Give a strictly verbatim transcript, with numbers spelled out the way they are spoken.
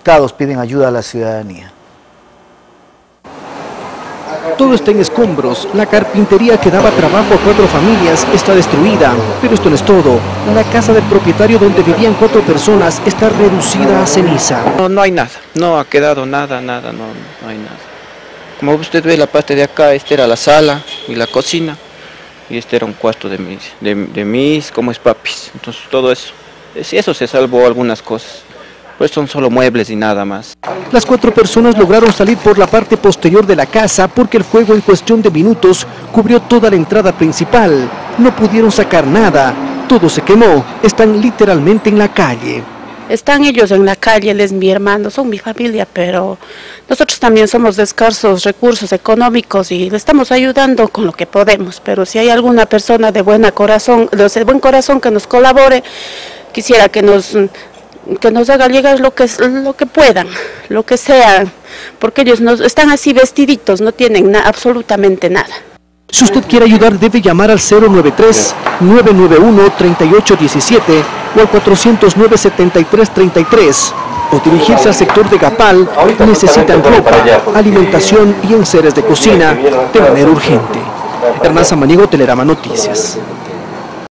Todos piden ayuda a la ciudadanía. Todo está en escombros. La carpintería que daba trabajo a cuatro familias está destruida. Pero esto no es todo. La casa del propietario donde vivían cuatro personas está reducida a ceniza. No, no hay nada. No ha quedado nada, nada, no, no hay nada. Como usted ve la parte de acá, esta era la sala y la cocina. Y este era un cuarto de mis, de, de mis, como es papis. Entonces todo eso. Eso se salvó algunas cosas. Pues son solo muebles y nada más. Las cuatro personas lograron salir por la parte posterior de la casa porque el fuego en cuestión de minutos cubrió toda la entrada principal. No pudieron sacar nada, todo se quemó, están literalmente en la calle. Están ellos en la calle, él es mi hermano, son mi familia, pero nosotros también somos de escasos recursos económicos y le estamos ayudando con lo que podemos. Pero si hay alguna persona de buen corazón, de buen corazón que nos colabore, quisiera que nos... que nos haga llegar lo que, lo que puedan, lo que sea, porque ellos no, están así vestiditos, no tienen na, absolutamente nada. Si usted quiere ayudar, debe llamar al cero nueve tres, nueve nueve uno, tres ocho uno siete o al cuatrocientos nueve, setenta y tres, treinta y tres, o dirigirse al sector de Gapal. Necesitan ropa, alimentación y enseres de cocina de manera urgente. Hernán Samaniego, Telerama Noticias.